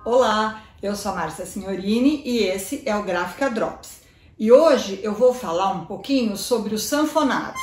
Olá, eu sou a Márcia Signorini e esse é o Gráfica Drops. E hoje eu vou falar um pouquinho sobre os sanfonados.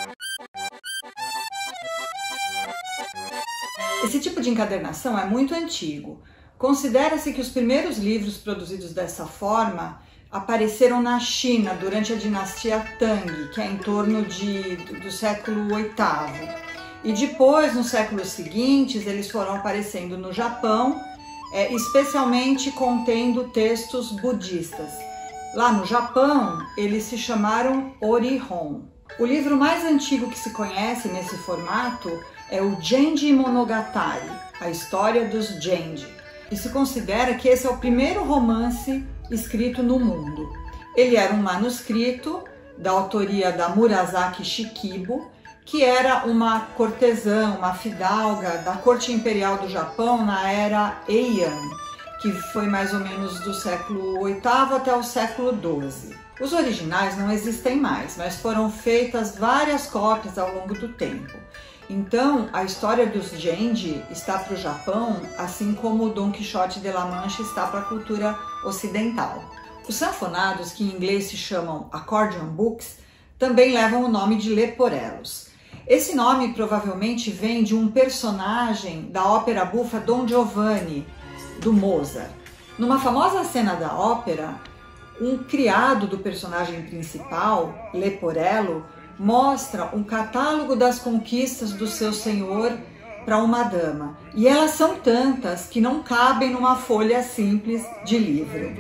Esse tipo de encadernação é muito antigo. Considera-se que os primeiros livros produzidos dessa forma apareceram na China durante a dinastia Tang, que é em torno do século VIII. E depois, nos séculos seguintes, eles foram aparecendo no Japão, especialmente contendo textos budistas. Lá no Japão, eles se chamaram Orihon. O livro mais antigo que se conhece nesse formato é o Genji Monogatari, a história dos Genji. E se considera que esse é o primeiro romance escrito no mundo. Ele era um manuscrito da autoria da Murasaki Shikibu, que era uma cortesã, uma fidalga da corte imperial do Japão na era Heian, que foi mais ou menos do século VIII até o século XII. Os originais não existem mais, mas foram feitas várias cópias ao longo do tempo. Então, a história dos Genji está para o Japão, assim como o Dom Quixote de La Mancha está para a cultura ocidental. Os sanfonados, que em inglês se chamam accordion books, também levam o nome de leporellos. Esse nome provavelmente vem de um personagem da ópera bufa Don Giovanni, do Mozart. Numa famosa cena da ópera, um criado do personagem principal, Leporello, mostra um catálogo das conquistas do seu senhor para uma dama. E elas são tantas que não cabem numa folha simples de livro.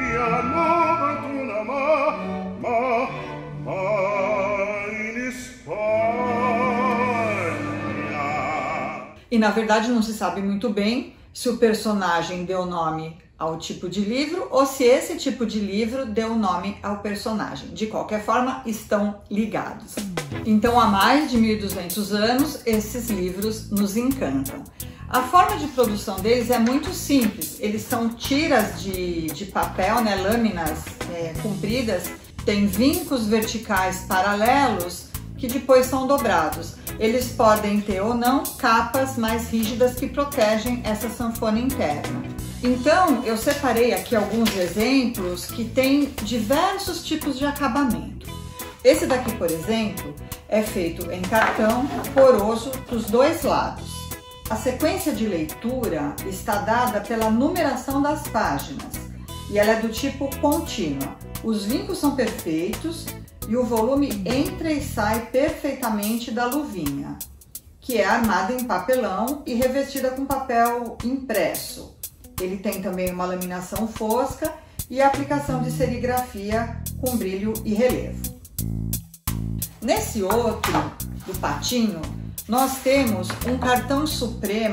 E na verdade não se sabe muito bem se o personagem deu nome ao tipo de livro ou se esse tipo de livro deu nome ao personagem. De qualquer forma, estão ligados. Então, há mais de 1200 anos, esses livros nos encantam. A forma de produção deles é muito simples. Eles são tiras de papel, né, lâminas compridas, tem vincos verticais paralelos que depois são dobrados. Eles podem ter ou não capas mais rígidas que protegem essa sanfona interna. Então, eu separei aqui alguns exemplos que têm diversos tipos de acabamento. Esse daqui, por exemplo, é feito em cartão poroso para os dois lados. A sequência de leitura está dada pela numeração das páginas e ela é do tipo contínua. Os vincos são perfeitos e o volume entra e sai perfeitamente da luvinha, que é armada em papelão e revestida com papel impresso. Ele tem também uma laminação fosca e a aplicação de serigrafia com brilho e relevo. Nesse outro, do patinho, nós temos um cartão supremo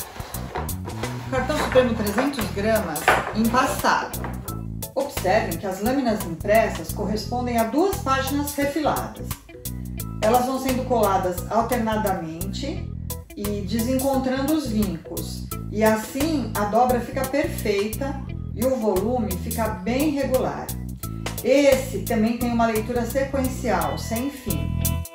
300 gramas empastado. Observem que as lâminas impressas correspondem a 2 páginas refiladas. Elas vão sendo coladas alternadamente e desencontrando os vincos. E assim a dobra fica perfeita e o volume fica bem regular. Esse também tem uma leitura sequencial, sem fim.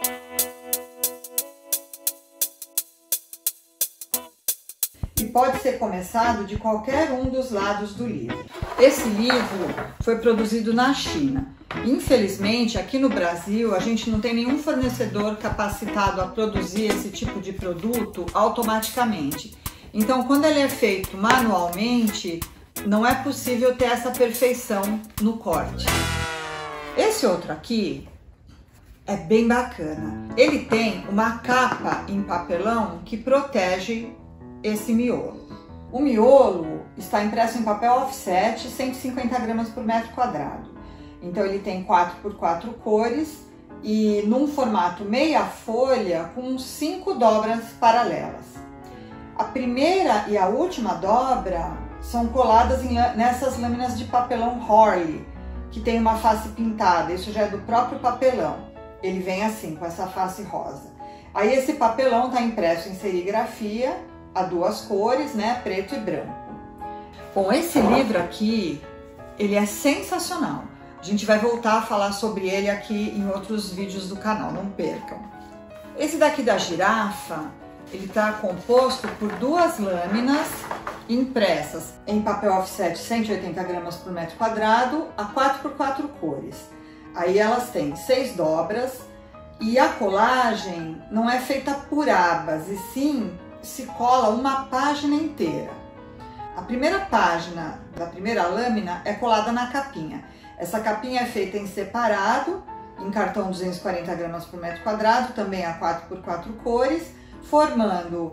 E pode ser começado de qualquer um dos lados do livro. Esse livro foi produzido na China. Infelizmente, aqui no Brasil, a gente não tem nenhum fornecedor capacitado a produzir esse tipo de produto automaticamente. Então, quando ele é feito manualmente, não é possível ter essa perfeição no corte. Esse outro aqui é bem bacana. Ele tem uma capa em papelão que protege esse miolo. O miolo está impresso em papel offset, 150 gramas por metro quadrado. Então ele tem 4x4 cores e num formato meia folha com 5 dobras paralelas. A primeira e a última dobra são coladas nessas lâminas de papelão Hurley, que tem uma face pintada. Isso já é do próprio papelão. Ele vem assim, com essa face rosa. Aí esse papelão está impresso em serigrafia a 2 cores, né, preto e branco. Bom, esse livro aqui, ele é sensacional. A gente vai voltar a falar sobre ele aqui em outros vídeos do canal, não percam. Esse daqui da girafa, ele está composto por 2 lâminas impressas em papel offset 180 gramas por metro quadrado a 4x4 cores. Aí elas têm 6 dobras e a colagem não é feita por abas, e sim se cola uma página inteira. A primeira página da primeira lâmina é colada na capinha. Essa capinha é feita em separado, em cartão 240 gramas por metro quadrado, também a 4x4 cores, formando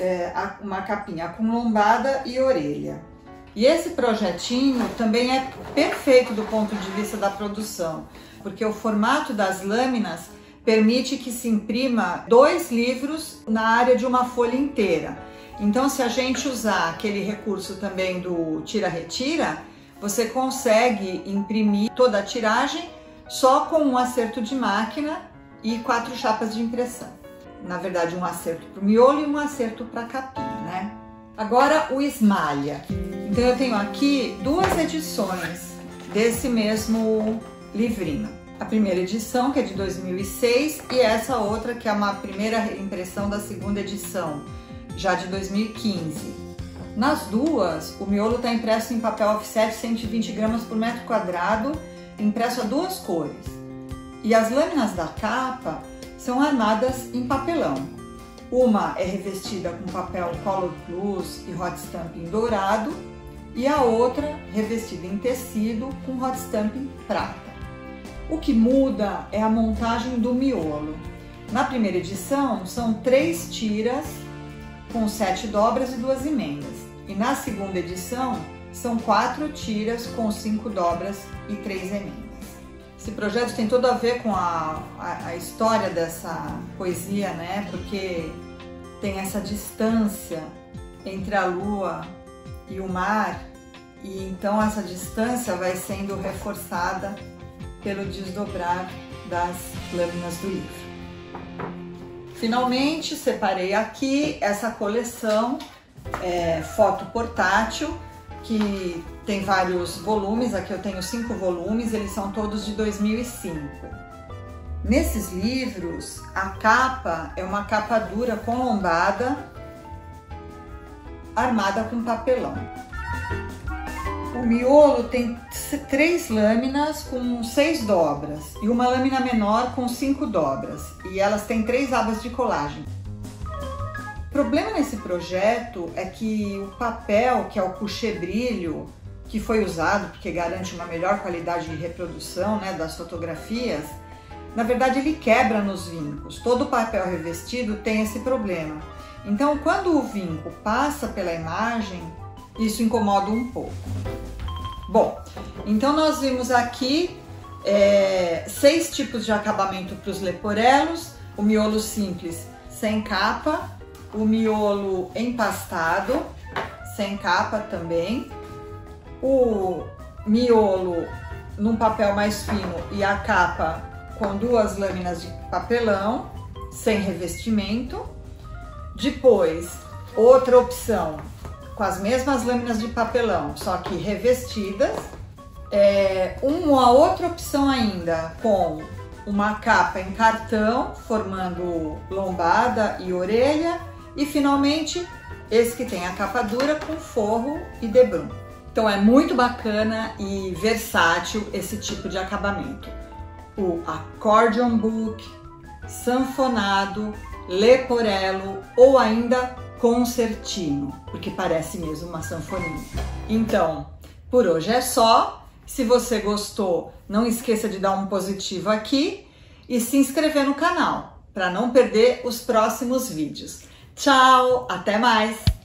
uma capinha com lombada e orelha. E esse projetinho também é perfeito do ponto de vista da produção, porque o formato das lâminas permite que se imprima 2 livros na área de uma folha inteira. Então, se a gente usar aquele recurso também do tira-retira, você consegue imprimir toda a tiragem só com um acerto de máquina e 4 chapas de impressão. Na verdade, um acerto para o miolo e um acerto para a capinha, né? Agora, o esmalha. Então, eu tenho aqui 2 edições desse mesmo livrinho. A primeira edição, que é de 2006, e essa outra, que é uma primeira impressão da segunda edição, já de 2015. Nas duas, o miolo está impresso em papel offset 120 gramas por metro quadrado, impresso a 2 cores. E as lâminas da capa são armadas em papelão. Uma é revestida com papel Color Plus e hot stamping dourado, e a outra revestida em tecido com hot stamping prata. O que muda é a montagem do miolo. Na primeira edição, são 3 tiras com 7 dobras e 2 emendas. E na segunda edição, são 4 tiras com 5 dobras e 3 emendas. Esse projeto tem tudo a ver com a história dessa poesia, né? Porque tem essa distância entre a lua e o mar, e então essa distância vai sendo reforçada pelo desdobrar das lâminas do livro. Finalmente, separei aqui essa coleção foto portátil, que tem vários volumes. Aqui eu tenho 5 volumes, eles são todos de 2005. Nesses livros, a capa é uma capa dura com lombada, armada com papelão. O miolo tem 3 lâminas com 6 dobras e uma lâmina menor com 5 dobras, e elas têm 3 abas de colagem. O problema nesse projeto é que o papel, que é o couché brilho, que foi usado porque garante uma melhor qualidade de reprodução, né, das fotografias, na verdade ele quebra nos vincos. Todo o papel revestido tem esse problema. Então, quando o vinco passa pela imagem, isso incomoda um pouco. Bom, então nós vimos aqui 6 tipos de acabamento para os leporelos: o miolo simples sem capa, o miolo empastado sem capa também, o miolo num papel mais fino e a capa com 2 lâminas de papelão sem revestimento. Depois, outra opção com as mesmas lâminas de papelão, só que revestidas. Uma outra opção ainda com uma capa em cartão, formando lombada e orelha. E finalmente, esse que tem a capa dura com forro e debrum. Então é muito bacana e versátil esse tipo de acabamento. O accordion book, sanfonado, leporello ou ainda concertino, porque parece mesmo uma sanfoninha. Então, por hoje é só. Se você gostou, não esqueça de dar um positivo aqui e se inscrever no canal para não perder os próximos vídeos. Tchau, até mais!